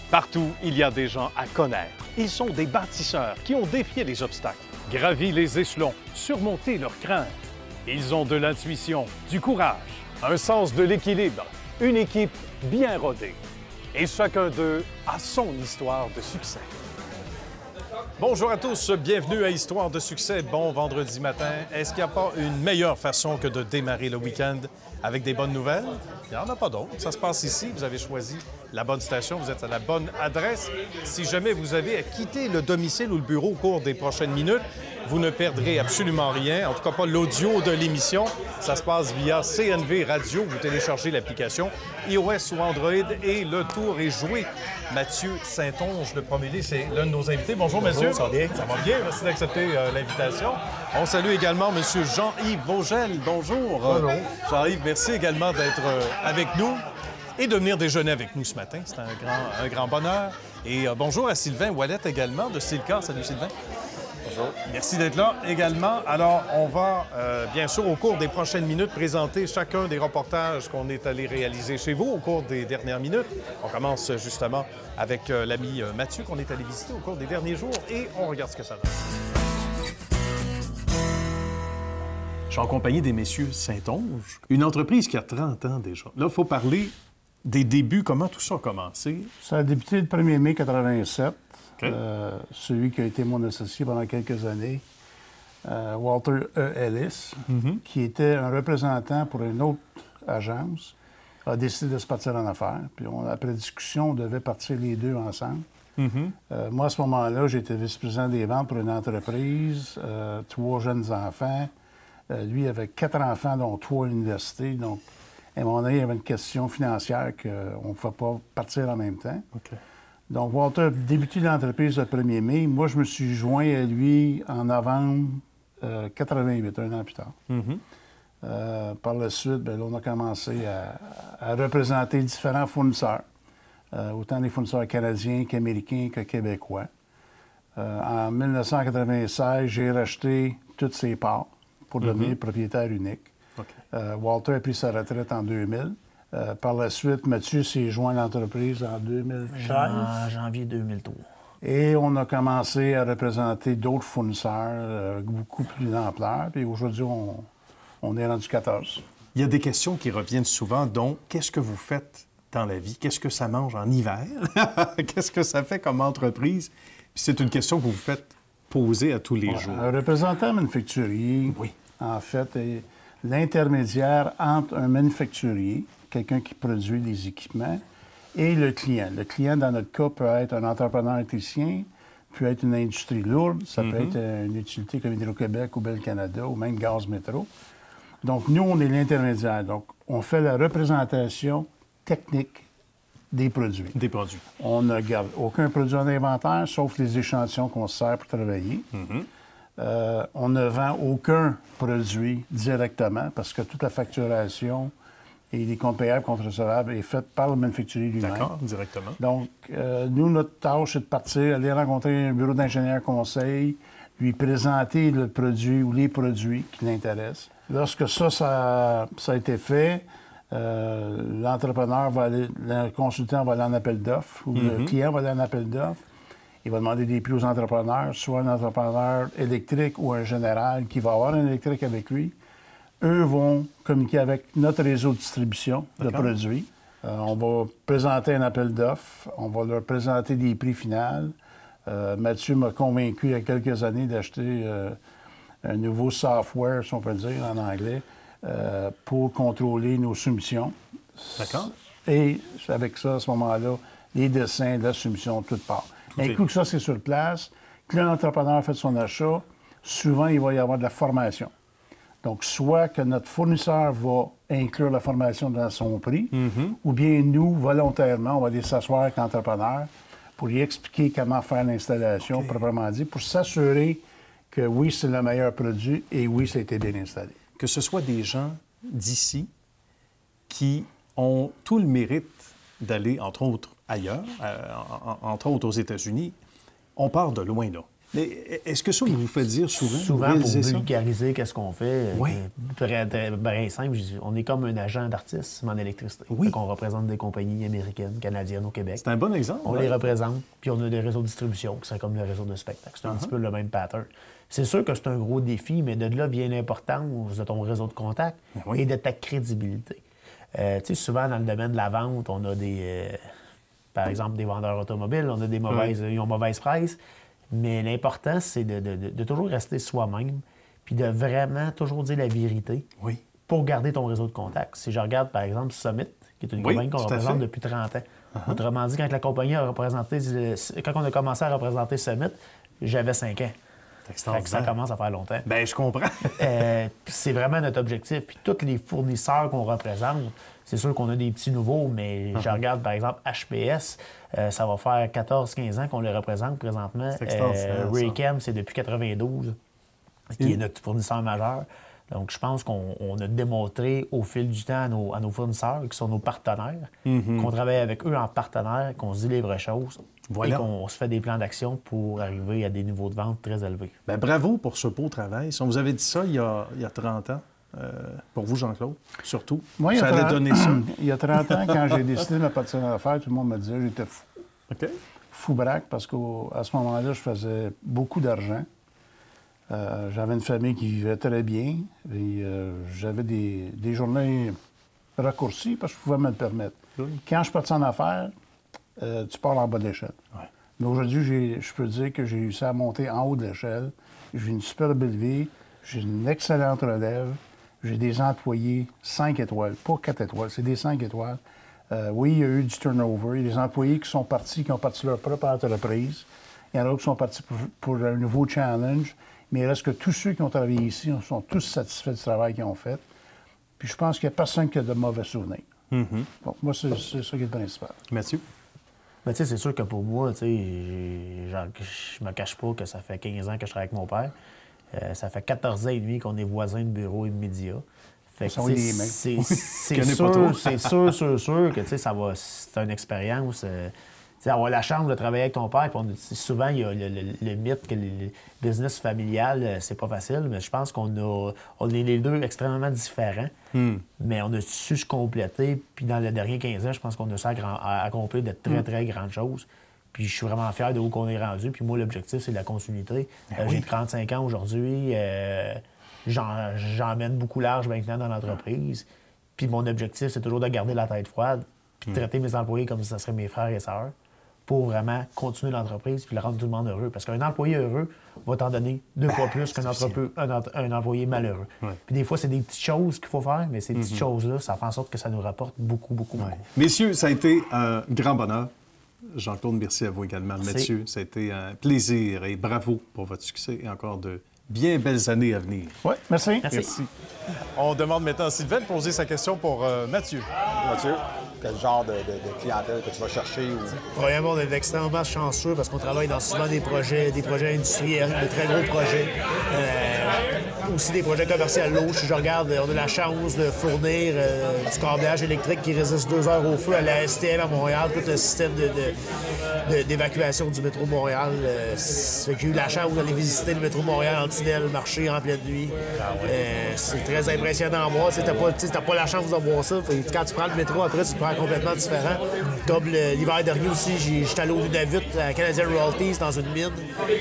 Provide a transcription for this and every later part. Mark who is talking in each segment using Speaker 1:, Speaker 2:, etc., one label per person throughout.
Speaker 1: Partout, il y a des gens à connaître. Ils sont des bâtisseurs qui ont défié les obstacles, gravi les échelons, surmonté leurs craintes. Ils ont de l'intuition, du courage, un sens de l'équilibre, une équipe bien rodée. Et chacun d'eux a son histoire de succès. Bonjour à tous, bienvenue à Histoire de succès. Bon vendredi matin. Est-ce qu'il n'y a pas une meilleure façon que de démarrer le week-end avec des bonnes nouvelles? Il n'y en a pas d'autre. Ça se passe ici. Vous avez choisi la bonne station. Vous êtes à la bonne adresse. Si jamais vous avez à quitter le domicile ou le bureau au cours des prochaines minutes, vous ne perdrez absolument rien. En tout cas, pas l'audio de l'émission. Ça se passe via CNV Radio. Vous téléchargez l'application iOS ou Android et le tour est joué. Mathieu Saint-Onge, le premier livre, c'est l'un de nos invités. Bonjour, monsieur.
Speaker 2: Ça va bien?
Speaker 1: Ça va bien. Merci d'accepter l'invitation. On salue également monsieur Jean-Yves Vogel. Bonjour.
Speaker 2: Bonjour.
Speaker 1: Jean-Yves, merci également d'être avec nous et de venir déjeuner avec nous ce matin. C'est un grand bonheur. Et bonjour à Sylvain Ouellet également de Silcar. Salut, Sylvain.
Speaker 2: Bonjour.
Speaker 1: Merci d'être là également. Alors, on va, bien sûr, au cours des prochaines minutes, présenter chacun des reportages qu'on est allé réaliser chez vous au cours des dernières minutes. On commence justement avec l'ami Mathieu qu'on est allé visiter au cours des derniers jours et on regarde ce que ça donne. Je suis en compagnie des messieurs Saint-Onge, une entreprise qui a 30 ans déjà. Là, il faut parler des débuts, comment tout ça a commencé.
Speaker 2: Ça a débuté le 1er mai 87.
Speaker 1: Okay.
Speaker 2: Celui qui a été mon associé pendant quelques années, Walter E. Ellis, qui était un représentant pour une autre agence, a décidé de se partir en affaires. Puis après discussion, on devait partir les deux ensemble. Moi, à ce moment-là, j'étais vice-président des ventes pour une entreprise, 3 jeunes enfants. Lui avait 4 enfants, dont 3 à l'université. Donc, à un moment donné, il y avait une question financière qu'on ne pouvait pas partir en même temps.
Speaker 1: Okay.
Speaker 2: Donc, Walter a débuté l'entreprise le 1er mai. Moi, je me suis joint à lui en novembre 88, un an plus tard. Par la suite, bien, là, on a commencé à représenter différents fournisseurs, autant des fournisseurs canadiens qu'américains que québécois. En 1996, j'ai racheté toutes ses parts pour devenir propriétaire unique. Okay. Walter a pris sa retraite en 2000. Par la suite, Mathieu s'est joint à l'entreprise en 2016.
Speaker 3: En janvier 2003.
Speaker 2: Et on a commencé à représenter d'autres fournisseurs, beaucoup plus d'ampleur. Puis aujourd'hui, on est rendu 14.
Speaker 1: Il y a des questions qui reviennent souvent, dont qu'est-ce que vous faites dans la vie? Qu'est-ce que ça mange en hiver? Qu'est-ce que ça fait comme entreprise? Puis c'est une question que vous vous faites poser à tous les jours.
Speaker 2: Un représentant manufacturier,
Speaker 1: oui,
Speaker 2: en fait, est l'intermédiaire entre un manufacturier, quelqu'un qui produit des équipements, et le client. Le client, dans notre cas, peut être un entrepreneur électricien, peut être une industrie lourde, ça peut être une utilité comme Hydro-Québec ou Bell Canada ou même Gaz Métro. Donc, nous, on est l'intermédiaire. Donc, on fait la représentation technique des produits.
Speaker 1: Des produits.
Speaker 2: On ne garde aucun produit en inventaire, sauf les échantillons qu'on se sert pour travailler. On ne vend aucun produit directement parce que toute la facturation et les comptes payables, comptes recevables est faite par le manufacturier lui-même.
Speaker 1: D'accord, directement.
Speaker 2: Donc, nous, notre tâche, c'est de partir, aller rencontrer un bureau d'ingénieur conseil, lui présenter le produit ou les produits qui l'intéressent. Lorsque ça a été fait, l'entrepreneur va aller, le consultant va aller en appel d'offres ou le client va aller en appel d'offres. Il va demander des prix aux entrepreneurs, soit un entrepreneur électrique ou un général qui va avoir un électrique avec lui. Eux vont communiquer avec notre réseau de distribution de produits. On va présenter un appel d'offres. On va leur présenter des prix finaux. Mathieu m'a convaincu il y a quelques années d'acheter un nouveau software, si on peut dire en anglais, pour contrôler nos soumissions.
Speaker 1: D'accord.
Speaker 2: Et avec ça, à ce moment-là, les dessins, la soumission, tout part. Un coup que ça, c'est sur place, que l'entrepreneur fait son achat, souvent, il va y avoir de la formation. Donc, soit que notre fournisseur va inclure la formation dans son prix, ou bien nous, volontairement, on va aller s'asseoir avec l'entrepreneur pour lui expliquer comment faire l'installation, proprement dit, pour s'assurer que oui, c'est le meilleur produit et oui, ça a été bien installé.
Speaker 1: Que ce soit des gens d'ici qui ont tout le mérite d'aller, entre autres, ailleurs, entre autres aux États-Unis, on part de loin, là. Mais est-ce que ça vous fait dire souvent?
Speaker 3: Souvent, pour
Speaker 1: réaliser ça?
Speaker 3: vulgariser qu'est-ce qu'on fait,
Speaker 1: Oui.
Speaker 3: très simple, je dis, on est comme un agent d'artisme en électricité.
Speaker 1: Oui.
Speaker 3: On représente des compagnies américaines, canadiennes au Québec.
Speaker 1: C'est un bon exemple.
Speaker 3: On
Speaker 1: ouais.
Speaker 3: les représente, puis on a des réseaux de distribution qui sont comme le réseau de spectacle. C'est un petit peu le même pattern. C'est sûr que c'est un gros défi, mais de là vient l'importance de ton réseau de contact
Speaker 1: Oui.
Speaker 3: et de ta crédibilité. Tu sais, souvent, dans le domaine de la vente, on a des... par exemple, des vendeurs automobiles, on a des mauvaises... Ils ont mauvaise presse, mais l'important, c'est de toujours rester soi-même, puis de vraiment toujours dire la vérité
Speaker 1: Oui.
Speaker 3: pour garder ton réseau de contact. Si je regarde, par exemple, Summit, qui est une
Speaker 1: Oui,
Speaker 3: compagnie qu'on
Speaker 1: tout à
Speaker 3: représente
Speaker 1: fait.
Speaker 3: depuis 30 ans. Autrement dit, quand la compagnie a représenté... Quand on a commencé à représenter Summit, j'avais 5 ans. Fait que ça commence à faire longtemps.
Speaker 1: Ben, je comprends.
Speaker 3: C'est vraiment notre objectif. Puis tous les fournisseurs qu'on représente, c'est sûr qu'on a des petits nouveaux, mais je regarde par exemple HPS, ça va faire 14-15 ans qu'on les représente présentement.
Speaker 1: C'est extraordinaire, ça.
Speaker 3: Raychem, c'est depuis 92, qui est notre fournisseur majeur. Donc, je pense qu'on a démontré au fil du temps à nos fournisseurs, qui sont nos partenaires, qu'on travaille avec eux en partenaire, qu'on se dit les vraies choses
Speaker 1: Voilà.
Speaker 3: et qu'on se fait des plans d'action pour arriver à des niveaux de vente très élevés.
Speaker 1: Ben, bravo pour ce beau travail. Si on vous avait dit ça il y a 30 ans, pour vous, Jean-Claude, surtout,
Speaker 2: Moi, il y a
Speaker 1: ça allait
Speaker 2: 30
Speaker 1: donner ça.
Speaker 2: Il y a 30 ans, quand j'ai décidé de me partir en affaires, tout le monde me disait que j'étais fou.
Speaker 1: OK.
Speaker 2: Fou braque, parce qu'à ce moment-là, je faisais beaucoup d'argent. J'avais une famille qui vivait très bien. Et, j'avais des journées raccourcies parce que je pouvais me le permettre.
Speaker 1: Oui.
Speaker 2: Quand je suis parti en affaires, tu pars en bas de l'échelle.
Speaker 1: Ouais.
Speaker 2: Mais aujourd'hui, je peux dire que j'ai réussi à monter en haut de l'échelle. J'ai une super belle vie. J'ai une excellente relève. J'ai des employés 5 étoiles, pas 4 étoiles, c'est des 5 étoiles. Oui, il y a eu du turnover. Il y a des employés qui sont partis, qui ont parti leur propre entreprise. Il y en a d'autres qui sont partis pour un nouveau challenge. Mais il reste que tous ceux qui ont travaillé ici sont tous satisfaits du travail qu'ils ont fait. Puis je pense qu'il n'y a personne qui a de mauvais souvenirs. Donc, moi, c'est ça qui est le principal.
Speaker 1: Mathieu?
Speaker 3: Mais tu sais, c'est sûr que pour moi, tu sais, je me cache pas que ça fait 15 ans que je travaille avec mon père. Ça fait 14 ans et demi qu'on est voisins de bureau et de médias. Fait que,
Speaker 2: Ça, on est les mêmes.
Speaker 3: c'est
Speaker 1: Connais pas trop.
Speaker 3: sûr que, tu sais, c'est une expérience. Tu sais, avoir la chance de travailler avec ton père, puis souvent, il y a le mythe que le business familial, c'est pas facile, mais je pense on est les deux extrêmement différents, mais on a su se compléter, puis dans les derniers 15 ans, je pense qu'on a su accomplir de très, très grandes choses. Puis je suis vraiment fier de où qu'on est rendu. Puis moi, l'objectif, c'est la continuité. J'ai 35 ans aujourd'hui. J'emmène beaucoup large maintenant dans l'entreprise. Puis mon objectif, c'est toujours de garder la tête froide puis de traiter mes employés comme si ce seraient mes frères et sœurs pour vraiment continuer l'entreprise puis le rendre tout le monde heureux. Parce qu'un employé heureux va t'en donner 2 fois plus qu'un employé malheureux.
Speaker 1: Ouais.
Speaker 3: Puis des fois, c'est des petites choses qu'il faut faire, mais ces petites choses-là, ça fait en sorte que ça nous rapporte beaucoup, beaucoup, beaucoup.
Speaker 1: Messieurs, ça a été un grand bonheur. Jean-Claude, merci à vous également.
Speaker 3: Merci.
Speaker 1: Mathieu, ça a été un plaisir et bravo pour votre succès et encore de bien belles années à venir.
Speaker 2: Oui, merci.
Speaker 3: Merci.
Speaker 1: On demande maintenant à Sylvain de poser sa question pour Mathieu.
Speaker 4: Mathieu, quel genre de clientèle que tu vas chercher?
Speaker 3: Premièrement, on est extrêmement chanceux parce qu'on travaille dans souvent des projets industriels, de très gros projets. Aussi des projets commerciaux lourds. Je regarde, on a la chance de fournir du câblage électrique qui résiste 2 heures au feu à la STM à Montréal, tout le système d'évacuation du métro Montréal. J'ai eu la chance d'aller visiter le métro Montréal en tunnel, marcher en pleine nuit. C'est très impressionnant à voir. T'as pas la chance de voir ça. Quand tu prends le métro, après, tu te prends complètement différent. Comme l'hiver dernier aussi, j'étais allé au Nunavut, à Canadian Royalties, dans une mine.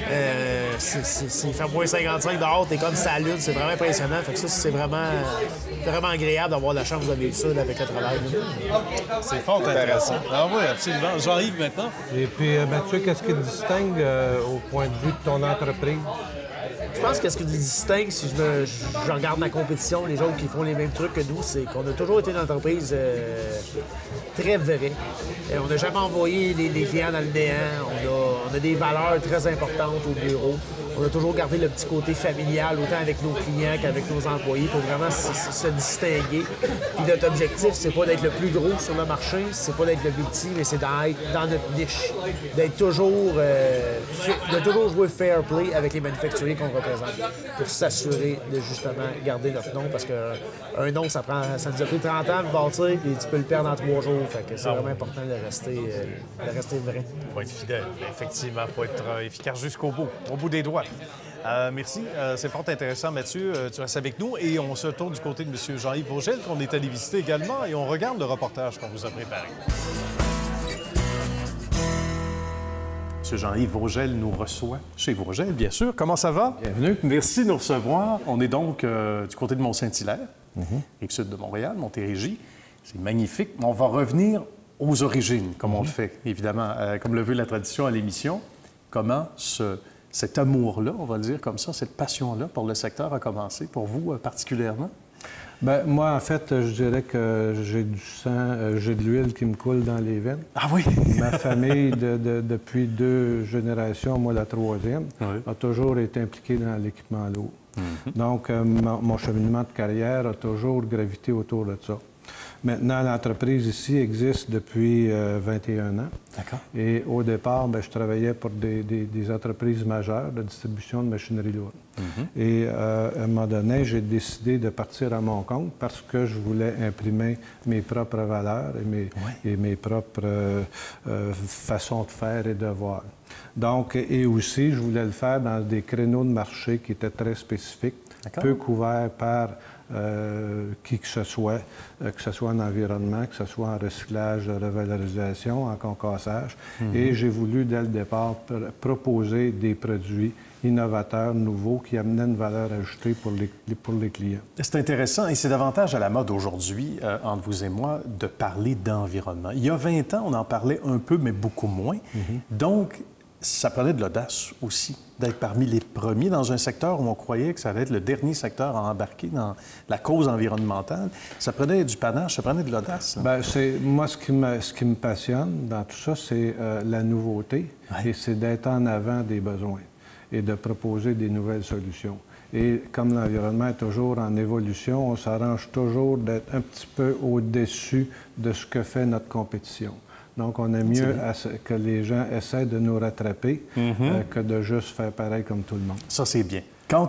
Speaker 3: Il fait moins 55 dehors, t'es comme ça lune, c'est vraiment impressionnant. Fait que ça, c'est vraiment agréable d'avoir la chance de vivre ça là, avec le travail.
Speaker 1: C'est fort intéressant. Ah oui, absolument. J'arrive maintenant.
Speaker 5: Et puis, Mathieu, qu'est-ce qui te distingue au point de vue de ton entreprise?
Speaker 3: Je pense que ce qui nous distingue, si je regarde ma compétition, les autres qui font les mêmes trucs que nous, c'est qu'on a toujours été une entreprise très vraie. On n'a jamais envoyé les clients dans le néant. On a des valeurs très importantes au bureau. on a toujours gardé le petit côté familial, autant avec nos clients qu'avec nos employés, pour vraiment se distinguer. Puis notre objectif, c'est pas d'être le plus gros sur le marché, c'est pas d'être le plus petit, mais c'est d'être dans notre niche, d'être toujours, de toujours jouer fair play avec les manufacturiers qu'on représente, pour s'assurer de justement garder notre nom, parce qu'un nom, ça nous a pris 30 ans de bâtir, puis tu peux le perdre en 3 jours. Fait que c'est vraiment important de rester vrai.
Speaker 1: Il faut être fidèle, effectivement. Il faut être efficace jusqu'au bout, au bout des doigts. Merci. C'est fort intéressant, Mathieu. Tu restes avec nous et on se tourne du côté de M. Jean-Yves Vogel, qu'on est allé visiter également, et on regarde le reportage qu'on vous a préparé. M. Jean-Yves Vogel nous reçoit chez Vogel, bien sûr. Comment ça va?
Speaker 6: Bienvenue.
Speaker 1: Merci de nous recevoir. On est donc du côté de Mont-Saint-Hilaire, rive-sud de Montréal, Montérégie. C'est magnifique. On va revenir aux origines, comme on le fait, évidemment, comme le veut la tradition à l'émission. Comment cet amour-là, on va le dire comme ça, cette passion-là pour le secteur a commencé, pour vous particulièrement?
Speaker 5: Bien, moi, en fait, je dirais que j'ai du sang, j'ai de l'huile qui me coule dans les veines.
Speaker 1: Ah oui?
Speaker 5: Ma famille, depuis 2 générations, moi la 3e, a toujours été impliquée dans l'équipement lourd. Donc, mon cheminement de carrière a toujours gravité autour de ça. Maintenant, l'entreprise ici existe depuis 21 ans.
Speaker 1: D'accord.
Speaker 5: Et au départ, bien, je travaillais pour des entreprises majeures de distribution de machinerie lourde. Et à un moment donné, j'ai décidé de partir à mon compte parce que je voulais imprimer mes propres valeurs et mes propres façons de faire et de voir. Donc, et aussi, je voulais le faire dans des créneaux de marché qui étaient très spécifiques, peu couverts par qui que ce soit en environnement, que ce soit en recyclage, revalorisation, en concassage. Et j'ai voulu, dès le départ, proposer des produits innovateurs, nouveaux, qui amenaient une valeur ajoutée pour les clients.
Speaker 1: C'est intéressant et c'est davantage à la mode aujourd'hui, entre vous et moi, de parler d'environnement. Il y a 20 ans, on en parlait un peu, mais beaucoup moins. Donc, ça prenait de l'audace aussi, d'être parmi les premiers dans un secteur où on croyait que ça allait être le dernier secteur à embarquer dans la cause environnementale. Ça prenait du panache, ça prenait de l'audace.
Speaker 5: Bien, moi, ce qui me passionne dans tout ça, c'est la nouveauté et c'est d'être en avant des besoins et de proposer des nouvelles solutions. Et comme l'environnement est toujours en évolution, on s'arrange toujours d'être un petit peu au-dessus de ce que fait notre compétition. Donc, on est mieux que les gens essaient de nous rattraper que de juste faire pareil comme tout le monde.
Speaker 1: Ça, c'est bien. Quand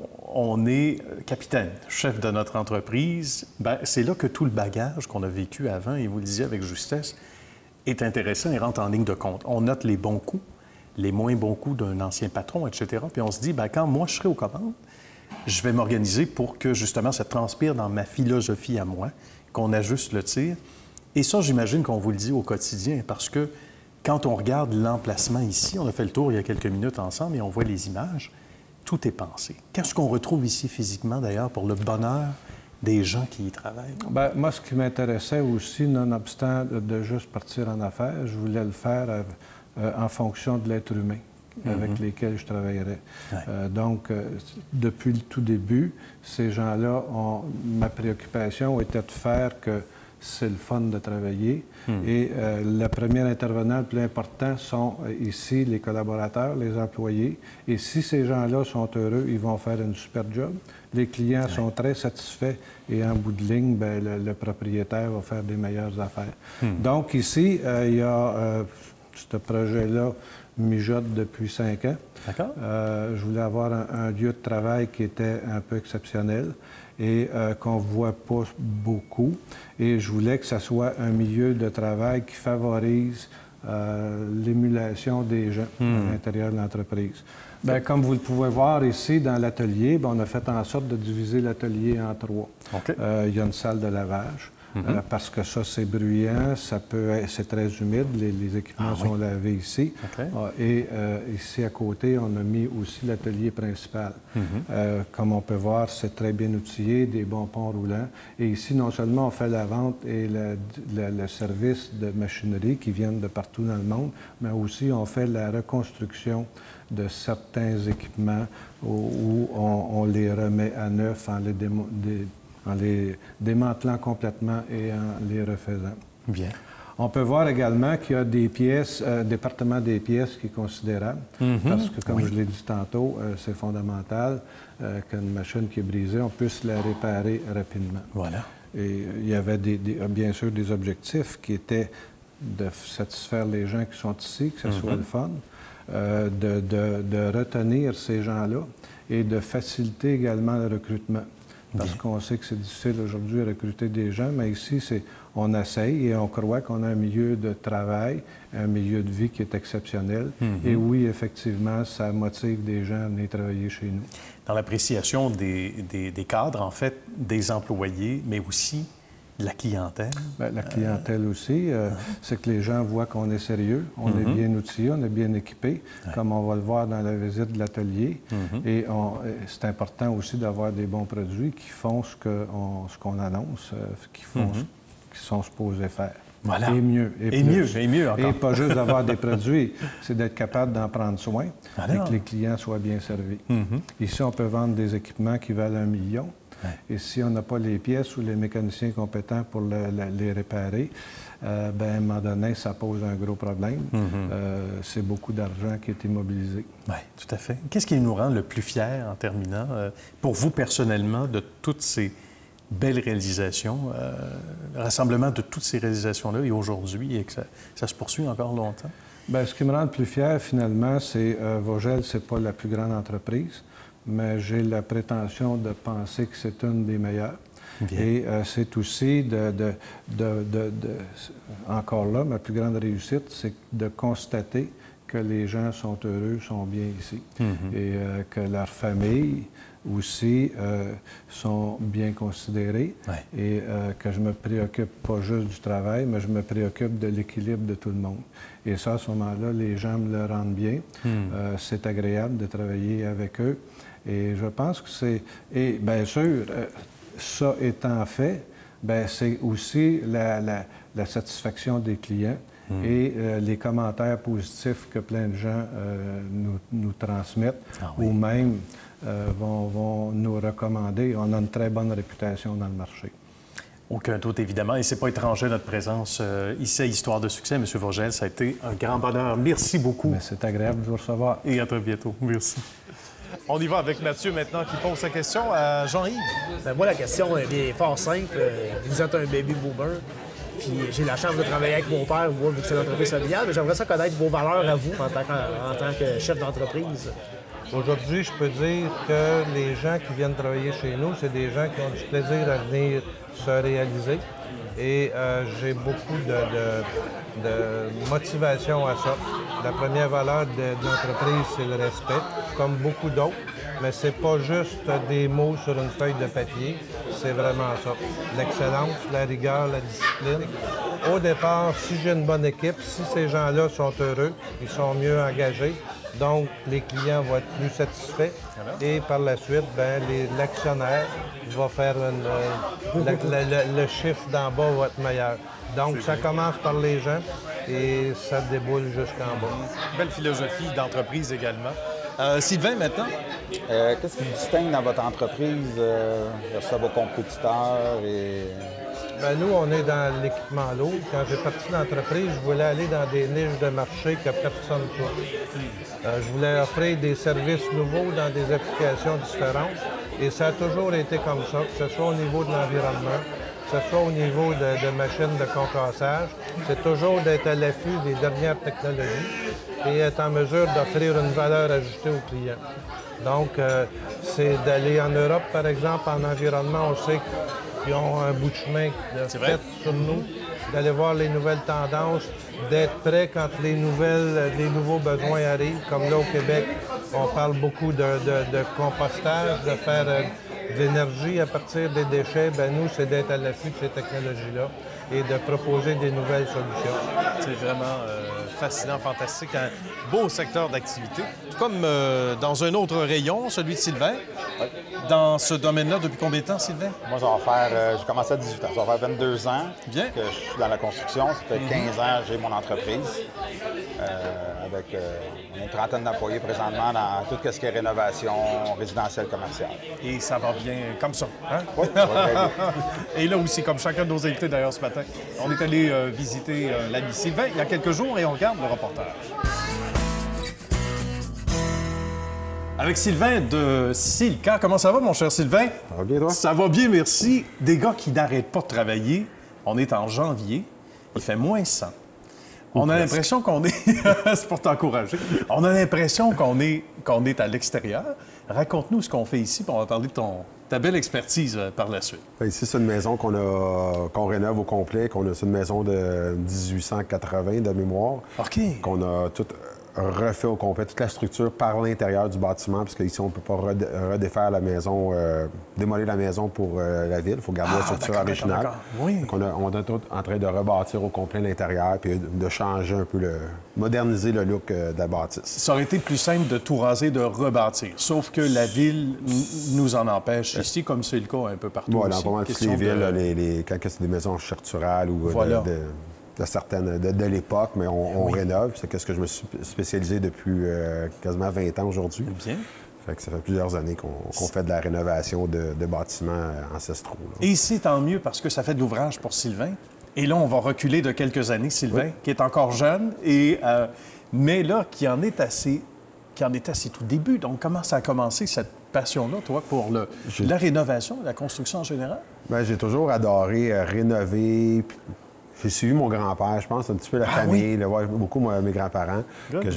Speaker 1: on est capitaine, chef de notre entreprise, bien, c'est là que tout le bagage qu'on a vécu avant, et vous le disiez avec justesse, est intéressant et rentre en ligne de compte. On note les bons coups, les moins bons coups d'un ancien patron, etc. Puis on se dit, bien, quand moi, je serai aux commandes, je vais m'organiser pour que, justement, ça transpire dans ma philosophie à moi, qu'on ajuste le tir. Et ça, j'imagine qu'on vous le dit au quotidien, parce que quand on regarde l'emplacement ici, on a fait le tour il y a quelques minutes ensemble et on voit les images, tout est pensé. Qu'est-ce qu'on retrouve ici physiquement, d'ailleurs, pour le bonheur des gens qui y travaillent?
Speaker 5: Bien, moi, ce qui m'intéressait aussi, nonobstant de juste partir en affaires, je voulais le faire en fonction de l'être humain avec lesquels je travaillerais. Donc, depuis le tout début, ces gens-là, ma préoccupation était de faire que c'est le fun de travailler. Et le premier intervenant le plus important sont ici les collaborateurs, les employés. Et si ces gens-là sont heureux, ils vont faire une super job. Les clients sont très satisfaits et en bout de ligne, bien, le propriétaire va faire des meilleures affaires. Donc ici, il y a ce projet-là mijote depuis 5 ans.
Speaker 1: D'accord.
Speaker 5: Je voulais avoir un lieu de travail qui était un peu exceptionnel et qu'on ne voit pas beaucoup. Et je voulais que ce soit un milieu de travail qui favorise l'émulation des gens à l'intérieur de l'entreprise. Bien, comme vous le pouvez voir ici, dans l'atelier, on a fait en sorte de diviser l'atelier en 3. Il y a une salle de lavage, parce que ça, c'est bruyant, c'est très humide, les équipements sont lavés ici. Et ici, à côté, on a mis aussi l'atelier principal. Comme on peut voir, c'est très bien outillé, des bons ponts roulants. Et ici, non seulement on fait la vente et le service de machinerie qui viennent de partout dans le monde, mais aussi on fait la reconstruction de certains équipements où on les remet à neuf en les démantelant complètement et en les refaisant.
Speaker 1: Bien.
Speaker 5: On peut voir également qu'il y a des pièces, département des pièces qui est considérable, parce que, comme je l'ai dit tantôt, c'est fondamental qu'une machine qui est brisée, on puisse la réparer rapidement.
Speaker 1: Voilà.
Speaker 5: Et il y avait bien sûr des objectifs qui étaient de satisfaire les gens qui sont ici, que ce soit le fun, de retenir ces gens-là et de faciliter également le recrutement. Parce qu'on sait que c'est difficile aujourd'hui de recruter des gens, mais ici, on essaye et on croit qu'on a un milieu de travail, un milieu de vie qui est exceptionnel. Et oui, effectivement, ça motive des gens à venir travailler chez nous.
Speaker 1: Dans l'appréciation des cadres, en fait, des employés, mais aussi de la clientèle?
Speaker 5: Bien, la clientèle aussi, c'est que les gens voient qu'on est sérieux, on est bien outillé, on est bien équipé, comme on va le voir dans la visite de l'atelier. Et c'est important aussi d'avoir des bons produits qui font ce qu'on annonce, qui sont supposés faire.
Speaker 1: Voilà.
Speaker 5: Et mieux.
Speaker 1: Et mieux encore.
Speaker 5: Et pas juste d'avoir des produits, c'est d'être capable d'en prendre soin et que les clients soient bien servis. Ici, on peut vendre des équipements qui valent 1 million. Et si on n'a pas les pièces ou les mécaniciens compétents pour les réparer, bien, à un moment donné, ça pose un gros problème. C'est beaucoup d'argent qui est immobilisé.
Speaker 1: Oui, tout à fait. Qu'est-ce qui nous rend le plus fiers, en terminant, pour vous personnellement, de toutes ces belles réalisations, le rassemblement de toutes ces réalisations-là et aujourd'hui, et que ça se poursuit encore longtemps?
Speaker 5: Bien, ce qui me rend le plus fier, finalement, c'est Vogel, c'est pas la plus grande entreprise, mais j'ai la prétention de penser que c'est une des meilleures. Bien. Et c'est aussi encore là, ma plus grande réussite, c'est de constater que les gens sont heureux, sont bien ici. Et que leurs familles aussi sont bien considérées. Et que je me préoccupe pas juste du travail, mais je me préoccupe de l'équilibre de tout le monde. Et ça, à ce moment-là, les gens me le rendent bien. C'est agréable de travailler avec eux. Et je pense que c'est... Et bien sûr, ça étant fait, bien c'est aussi la satisfaction des clients et les commentaires positifs que plein de gens nous transmettent ou même vont nous recommander. On a une très bonne réputation dans le marché.
Speaker 1: Aucun doute, évidemment. Et c'est pas étranger notre présence ici à Histoire de succès. M. Vogel, ça a été un grand bonheur. Merci beaucoup.
Speaker 5: C'est agréable de vous recevoir.
Speaker 1: Et à très bientôt. Merci. On y va avec Mathieu maintenant qui pose sa question à Jean-Yves.
Speaker 3: Bien, moi, la question est bien fort simple. Vous êtes un baby boomer, puis j'ai la chance de travailler avec mon père, moi, vu que c'est une entreprise familiale, mais j'aimerais ça connaître vos valeurs à vous en tant que chef d'entreprise.
Speaker 6: Aujourd'hui, je peux dire que les gens qui viennent travailler chez nous, c'est des gens qui ont du plaisir à venir se réaliser. Et j'ai beaucoup de motivation à ça. La première valeur de l'entreprise, c'est le respect, comme beaucoup d'autres. Mais c'est pas juste des mots sur une feuille de papier, c'est vraiment ça. L'excellence, la rigueur, la discipline. Au départ, si j'ai une bonne équipe, si ces gens-là sont heureux, ils sont mieux engagés, donc les clients vont être plus satisfaits. Et par la suite, l'actionnaire va faire le chiffre d'en bas va être meilleur. Donc ça commence par les gens et ça déboule jusqu'en bas.
Speaker 1: Belle philosophie d'entreprise également. Sylvain, maintenant?
Speaker 4: Qu'est-ce qui vous distingue dans votre entreprise versus vos compétiteurs?
Speaker 6: Nous, on est dans l'équipement lourd. Quand j'ai parti de l'entreprise, je voulais aller dans des niches de marché que personne ne touche. Je voulais offrir des services nouveaux dans des applications différentes. Et ça a toujours été comme ça, que ce soit au niveau de l'environnement, que ce soit au niveau de machines de concassage. C'est toujours d'être à l'affût des dernières technologies et être en mesure d'offrir une valeur ajoutée aux clients. Donc, c'est d'aller en Europe, par exemple, en environnement, on sait qu'ils ont un bout de chemin fait sur nous, d'aller voir les nouvelles tendances, d'être prêt quand les nouveaux besoins arrivent. Comme là, au Québec, on parle beaucoup de compostage, de faire de l'énergie à partir des déchets. Nous, c'est d'être à l'affût de ces technologies-là et de proposer des nouvelles solutions.
Speaker 1: C'est vraiment
Speaker 7: fascinant, fantastique, un beau secteur d'activité. Tout comme dans un autre rayon, celui de Sylvain.
Speaker 4: Oui.
Speaker 7: Dans ce domaine-là, depuis combien de temps, Sylvain?
Speaker 4: Moi, ça va faire... j'ai commencé à 18 ans. Ça va faire 22 ans
Speaker 7: Bien.
Speaker 4: que je suis dans la construction. Ça fait 15 ans que j'ai mon entreprise. Avec une trentaine d'employés présentement dans tout ce qui est rénovation résidentielle, commerciale.
Speaker 7: Et ça va bien comme ça, hein?
Speaker 4: Oui, ça va très bien.
Speaker 7: Et là aussi, comme chacun de nos invités d'ailleurs ce matin, on est allé visiter l'ami Sylvain il y a quelques jours et on regarde le reportage. Avec Sylvain de Silca. Comment ça va, mon cher Sylvain?
Speaker 8: Ça va bien, toi?
Speaker 7: Ça va bien, merci. Des gars qui n'arrêtent pas de travailler. On est en janvier. Il fait moins 100. On a l'impression qu'on est... C'est pour t'encourager. On a l'impression qu'on est à l'extérieur. Raconte-nous ce qu'on fait ici, puis on va parler de ta belle expertise par la suite.
Speaker 8: Bien, ici, c'est une maison qu'on rénove au complet. C'est une maison de 1880 de mémoire.
Speaker 7: OK.
Speaker 8: Qu'on a tout refait au complet, toute la structure par l'intérieur du bâtiment, parce qu'ici, on ne peut pas redéfaire la maison, démolir la maison pour la ville. Il faut garder la structure originale.
Speaker 7: D'accord. Oui.
Speaker 8: Donc, on est tout en train de rebâtir au complet l'intérieur, puis de changer un peu moderniser le look de la bâtisse.
Speaker 7: Ça aurait été plus simple de tout raser, de rebâtir. Sauf que la ville nous en empêche ici, comme c'est le cas un peu partout.
Speaker 8: Voilà,
Speaker 7: aussi.
Speaker 8: pas mal toutes les villes, quand c'est des maisons architecturales ou
Speaker 7: voilà.
Speaker 8: de certaines de l'époque, mais on rénove. C'est ce que je me suis spécialisé depuis quasiment 20 ans aujourd'hui.
Speaker 7: Bien.
Speaker 8: Fait que ça fait plusieurs années qu'on fait de la rénovation de bâtiments ancestraux. Là.
Speaker 7: Et ici, tant mieux, parce que ça fait de l'ouvrage pour Sylvain. Et là, on va reculer de quelques années, Sylvain, qui est encore jeune, mais là, qui en est à ses tout débuts. Donc, comment ça a commencé, cette passion-là, toi, pour la rénovation, la construction en général?
Speaker 8: Bien, j'ai toujours adoré rénover. J'ai suivi mon grand-père, je pense, un petit peu la famille, beaucoup mes grands-parents, que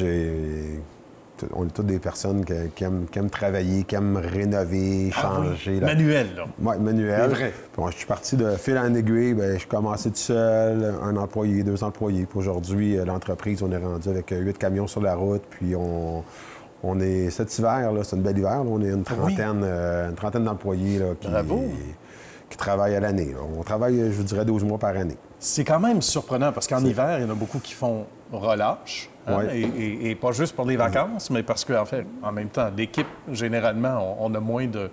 Speaker 8: on est toutes des personnes qui aiment travailler, qui aiment rénover, changer.
Speaker 7: Oui. Manuel, là.
Speaker 8: Oui, manuel.
Speaker 7: C'est vrai.
Speaker 8: Puis moi, je suis parti de fil en aiguille. Bien, je commençais tout seul, 1 employé, 2 employés. Puis aujourd'hui, l'entreprise, on est rendu avec 8 camions sur la route. Puis on est cet hiver, là, c'est une belle hiver, là, on est une trentaine d'employés là, qui travaillent à l'année. On travaille, je vous dirais, 12 mois par année.
Speaker 7: C'est quand même surprenant parce qu'en hiver, il y en a beaucoup qui font relâche. Hein, et pas juste pour les vacances, mais parce qu'en fait, en même temps, l'équipe, généralement, on a moins de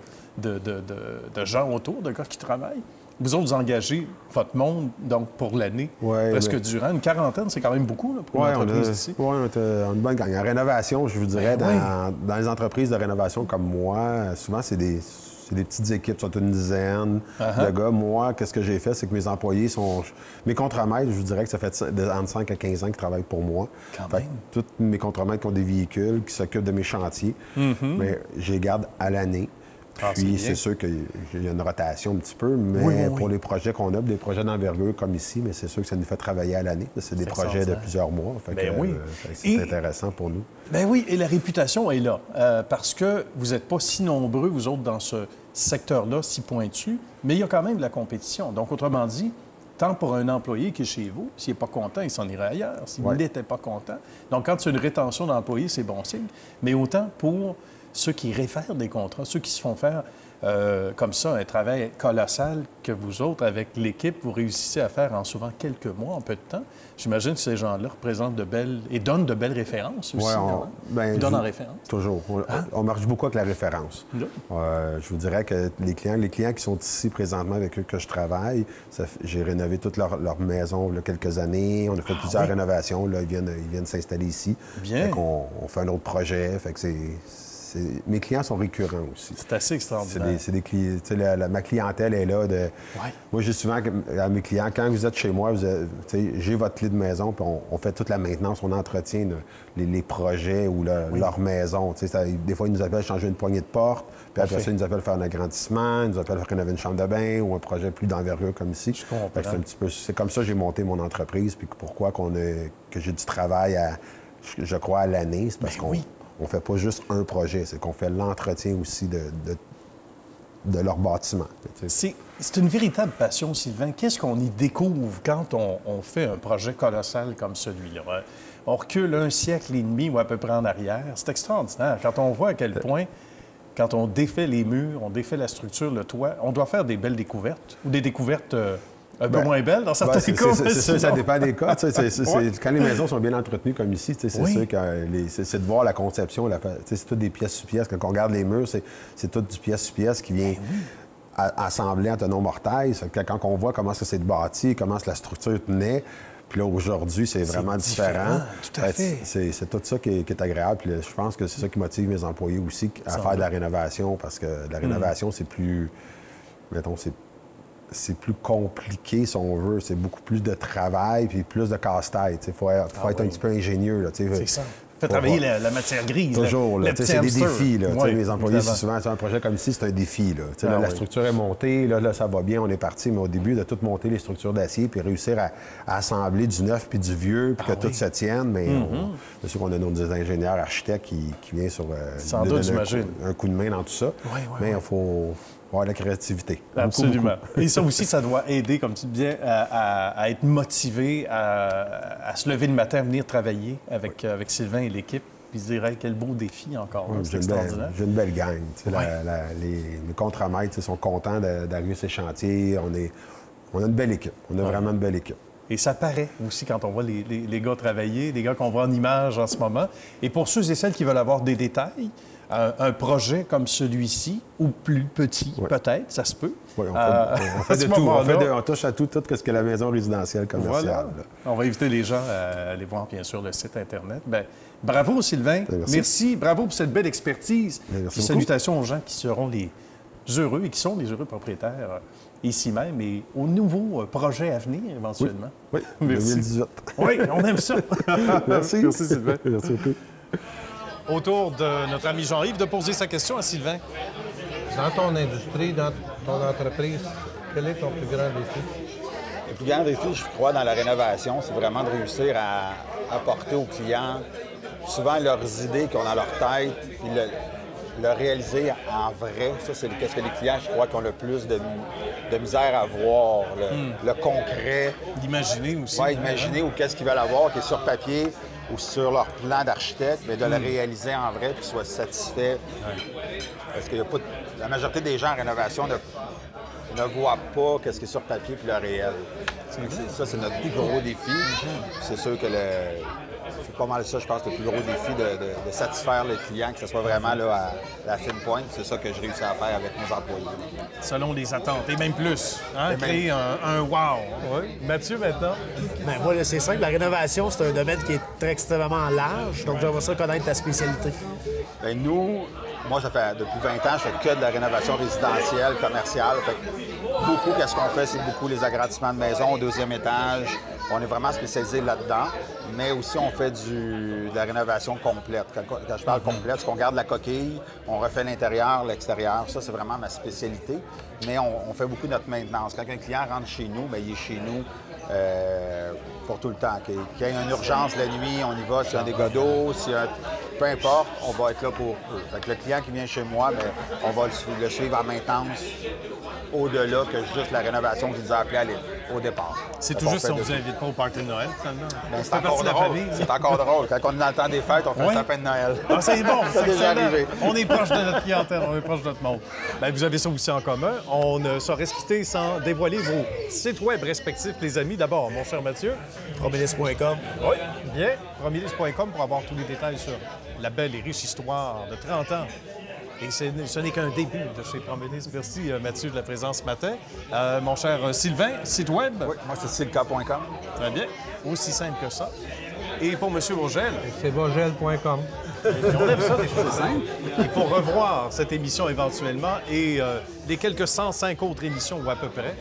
Speaker 7: gens autour, de gars qui travaillent. Vous autres, vous engagez votre monde, donc, pour l'année, presque durant. Une quarantaine, c'est quand même beaucoup là, pour une entreprise ici.
Speaker 8: Oui, on a une bonne gang. En rénovation, je vous dirais, dans les entreprises de rénovation comme moi, souvent, c'est des petites équipes, sont une dizaine de gars. Moi, qu'est-ce que j'ai fait, c'est que mes employés sont... Mes contremaîtres, je vous dirais que ça fait entre 5 à 15 ans qu'ils travaillent pour moi.
Speaker 7: Quand même.
Speaker 8: Tous mes contremaîtres qui ont des véhicules, qui s'occupent de mes chantiers, mais je les garde à l'année. Puis c'est sûr qu'il y a une rotation un petit peu, mais pour les projets qu'on a, des projets d'envergure comme ici, mais c'est sûr que ça nous fait travailler à l'année. C'est des projets de plusieurs mois. Fait que, c'est intéressant pour nous.
Speaker 7: Ben oui, et la réputation est là. Parce que vous n'êtes pas si nombreux, vous autres, dans ce secteur-là, si pointu, mais il y a quand même de la compétition. Donc, autrement dit, tant pour un employé qui est chez vous, s'il n'est pas content, il s'en irait ailleurs. S'il n'était pas content. Donc, quand c'est une rétention d'employés, c'est bon signe. Mais autant pour ceux qui réfèrent des contrats, ceux qui se font faire comme ça un travail colossal que vous autres, avec l'équipe, vous réussissez à faire en souvent quelques mois, en peu de temps. J'imagine que ces gens-là représentent et donnent de belles références aussi. Ils donnent en référence.
Speaker 8: Toujours. On marche beaucoup avec la référence. Je vous dirais que les clients qui sont ici présentement avec eux que je travaille, j'ai rénové toute leur maison il y a quelques années. On a fait plusieurs rénovations. Là, ils viennent s'installer ici.
Speaker 7: Bien.
Speaker 8: On fait un autre projet. Fait que mes clients sont récurrents aussi.
Speaker 7: C'est assez extraordinaire.
Speaker 8: C'est des clients. Ma clientèle est là. Moi, je dis souvent à mes clients, quand vous êtes chez moi, j'ai votre clé de maison, puis on fait toute la maintenance, on entretient les projets ou leur maison. Des fois, ils nous appellent changer une poignée de porte, puis après ça, ils nous appellent faire un agrandissement, ils nous appellent rénover une chambre de bain ou un projet plus d'envergure comme ici. C'est comme ça que j'ai monté mon entreprise, puis pourquoi que j'ai du travail, je crois, à l'année, c'est parce qu'on ne fait pas juste un projet, c'est qu'on fait l'entretien aussi de leur bâtiment.
Speaker 7: C'est une véritable passion, Sylvain. Qu'est-ce qu'on y découvre quand on fait un projet colossal comme celui-là? On recule 1 siècle et demi ou à peu près en arrière. C'est extraordinaire. Quand on voit à quel point, quand on défait les murs, on défait la structure, le toit, on doit faire des belles découvertes ou des découvertes Un peu moins belle dans certains cas.
Speaker 8: C'est sûr, ça dépend des cas. Quand les maisons sont bien entretenues comme ici, c'est sûr que c'est de voir la conception. C'est tout des pièces sur pièces. Quand on regarde les murs, c'est tout du pièce sur pièce qui vient assembler en tonneau mortail. Quand on voit comment ça s'est bâti, comment la structure tenait, puis là, aujourd'hui, c'est vraiment différent.
Speaker 7: Tout à fait.
Speaker 8: C'est tout ça qui est agréable. Puis là, je pense que c'est ça qui motive mes employés aussi à faire de la rénovation, parce que la rénovation, c'est plus... Mettons, c'est plus compliqué, si on veut. C'est beaucoup plus de travail puis plus de casse-tête. Il faut être un petit peu ingénieux.
Speaker 7: C'est ça. Fait travailler la matière grise.
Speaker 8: Toujours. C'est des défis. Mes employés,
Speaker 7: évidemment.
Speaker 8: souvent, un projet comme ici, c'est un défi. La structure est montée, là, ça va bien, on est parti. Mais au début, de tout monter les structures d'acier puis réussir à assembler du neuf puis du vieux puis que tout se tienne, mais c'est sûr qu'on a nos ingénieurs architectes qui viennent sur un coup de main dans tout ça. Mais il faut... avoir de la créativité.
Speaker 7: Absolument. Beaucoup. Et ça aussi, ça doit aider, comme tu dis, à être motivé, à se lever le matin, à venir travailler avec Sylvain et l'équipe, puis se dire hey, quel beau défi encore. C'est extraordinaire.
Speaker 8: J'ai une belle gang. Les contremaîtres sont contents d'arriver sur ces chantiers. On a une belle équipe. On a vraiment une belle équipe.
Speaker 7: Et ça paraît aussi quand on voit les gars travailler, les gars qu'on voit en image en ce moment. Et pour ceux et celles qui veulent avoir des détails, un projet comme celui-ci, ou plus petit, peut-être, ça se peut.
Speaker 8: Oui, on fait de tout. On touche à tout ce que la maison résidentielle commerciale. Voilà.
Speaker 7: On va inviter les gens à aller voir, bien sûr, le site Internet. Bien, bravo, Sylvain. Merci. Bravo pour cette belle expertise.
Speaker 8: Merci
Speaker 7: salutations aux gens qui seront les heureux et qui sont les heureux propriétaires ici même et aux nouveaux projets à venir, éventuellement.
Speaker 8: Oui, merci. 2018.
Speaker 7: Oui, on aime ça.
Speaker 8: Merci.
Speaker 7: Merci, Sylvain.
Speaker 8: Merci beaucoup.
Speaker 7: Autour de notre ami Jean-Yves de poser sa question à Sylvain.
Speaker 6: Dans ton industrie, dans ton entreprise, quel est ton plus grand défi?
Speaker 4: Le plus grand défi, je crois, dans la rénovation, c'est vraiment de réussir à apporter aux clients souvent leurs idées qu'ils ont dans leur tête, puis le réaliser en vrai. Ça, c'est qu'est-ce que les clients, je crois, qui ont le plus de misère à voir, le concret.
Speaker 7: D'imaginer aussi.
Speaker 4: Oui, imaginer ou qu'est-ce qu'ils veulent avoir, qui est sur papier ou sur leur plan d'architecte, mais de le réaliser en vrai et qu'ils soient satisfaits. Parce qu'il y a pas la majorité des gens en rénovation ne voient pas qu'est-ce qui est sur papier puis le réel. Ça, c'est notre plus gros défi. C'est sûr que c'est pas mal ça, je pense, le plus gros défi de satisfaire le client, que ce soit vraiment là, à la fine pointe. C'est ça que je réussis à faire avec mes employés.
Speaker 7: Selon les attentes, et même plus. Hein? Créer un wow. Oui. Mathieu, maintenant?
Speaker 3: Bien, moi, c'est simple. La rénovation, c'est un domaine qui est très extrêmement large. Donc, j'aimerais ça connaître ta spécialité.
Speaker 4: Bien, moi, ça fait depuis 20 ans, je fais que de la rénovation résidentielle, commerciale. Fait que beaucoup, qu'est-ce qu'on fait, c'est beaucoup les agrandissements de maisons au deuxième étage. On est vraiment spécialisé là-dedans. Mais aussi, on fait de la rénovation complète. Quand je parle complète, c'est qu'on garde la coquille, on refait l'intérieur, l'extérieur. Ça, c'est vraiment ma spécialité. Mais on fait beaucoup notre maintenance. Quand un client rentre chez nous, bien, il est chez nous pour tout le temps. Qu'il y ait une urgence la nuit, on y va. S'il y a un dégât d'eau, peu importe, on va être là pour eux. Fait que le client qui vient chez moi, bien, on va le suivre en maintenance au-delà que juste la rénovation que je vous ai appelée au départ.
Speaker 7: C'est tout juste si on ne vous invite pas au party de Noël, finalement.
Speaker 4: Bien, c'est encore drôle. C'est encore drôle. Quand on est dans le temps des fêtes, on fait un sapin de Noël.
Speaker 7: Ah, c'est bon,
Speaker 4: c'est déjà arrivé.
Speaker 7: On est proche de notre clientèle, on est proche de notre monde. Bien, vous avez ça aussi en commun. On ne saurait se quitter sans dévoiler vos sites web respectifs, les amis. D'abord, mon cher Mathieu.
Speaker 3: Promilis.com.
Speaker 7: Oui, bien. Promilis.com pour avoir tous les détails sur la belle et riche histoire de 30 ans. Et ce n'est qu'un début de chez Promilis. Merci, Mathieu, de la présence ce matin. Mon cher Sylvain, site web?
Speaker 4: Oui, moi, c'est silka.com.
Speaker 7: Très bien. Aussi simple que ça. Et pour M. Vogel?
Speaker 6: C'est vogel.com.
Speaker 7: On aime ça, des choses simples. Et pour revoir cette émission éventuellement et les quelques 105 autres émissions ou à peu près,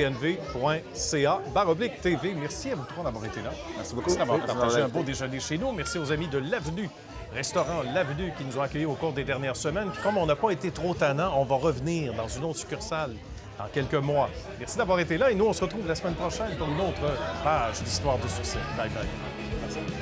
Speaker 7: cnv.ca/TV. Merci à vous trois d'avoir été là.
Speaker 4: Merci beaucoup.
Speaker 7: Merci d'avoir partagé un beau déjeuner chez nous. Merci aux amis de l'Avenue. Restaurant L'Avenue qui nous ont accueillis au cours des dernières semaines. Puis comme on n'a pas été trop tannant, on va revenir dans une autre succursale dans quelques mois. Merci d'avoir été là et nous, on se retrouve la semaine prochaine pour une autre page d'Histoire de succès. Bye bye. Merci.